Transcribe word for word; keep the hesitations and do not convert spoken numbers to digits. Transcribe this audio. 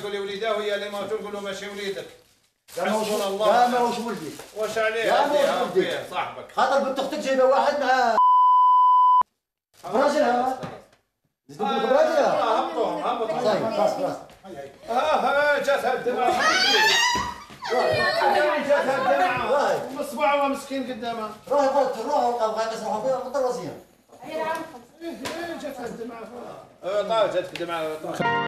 تقولي وليداه ويا اللي ما تقولوا ماشي وليدك. حسبنا الله. لا ماهوش ولدي. واش عليه؟ لا ماهوش ولدي. صاحبك. خاطر بنت اختك جايبه واحد مع براجلها. زيد لك براجلها. هبطوهم هبطوهم. خلاص خلاص. ها ها جاتها الدمعة. جاتها الدمعة. مصبوعه مسكين قدامها. روح قلت روح بغا يسرحوا فيها قلت الراسيه. جاتها الدمعة. طال جاتك الدمعة.